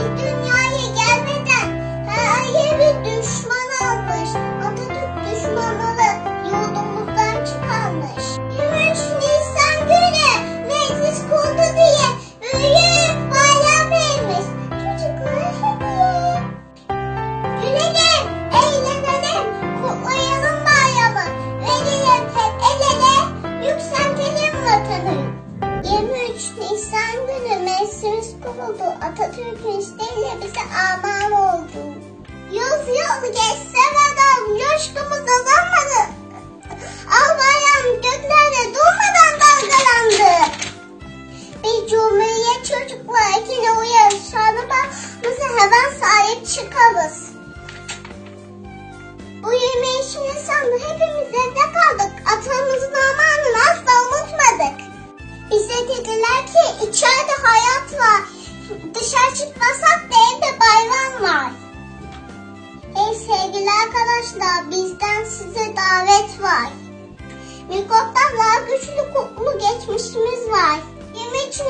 dünyaya gelmeden her yeri düşman almış. Atatürk düşmanları yurdumuzdan çıkarmış. 23 Nisan günü meclis kurdu diye büyük bayram vermiş. Çocuklar hediye. Gülelim, eğlenelim, kutlayalım bayramı. Verelim hep el ele, yükseltelim vatanı. 23 Nisan günü meclis kuruldu. Atatürk'ün isteğiyle bize armağan oldu. Yüzyıl geçse adam, coşkumuz azalmadı. Al göklerde durmadan dalgalandı. Bir cumhuriyet çocuklar ikine uyarız. Şanımıza hemen sahip çıkarız. Bu 23 Nisan'da hepimiz evde kaldık. Atamızın armağanını asla unutmadık. Bize dediler ki içeride hayat var. Dışarı çıkmasak da evde bayram var. Ey sevgili arkadaşlar, bizden size davet var. Mikroptan daha güçlü kokulu geçmişimiz var. 23